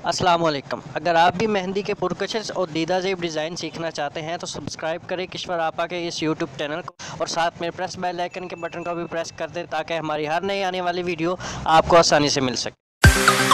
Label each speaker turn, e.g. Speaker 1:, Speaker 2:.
Speaker 1: अस्सलाम वालेकुम। अगर आप भी मेहंदी के पुरकशिश और दीदा ज़ेब डिज़ाइन सीखना चाहते हैं तो सब्सक्राइब करें किश्वर आपा के इस यूट्यूब चैनल को और साथ में प्रेस बेल आइकन के बटन को भी प्रेस कर दें ताकि हमारी हर नई आने वाली वीडियो आपको आसानी से मिल सके।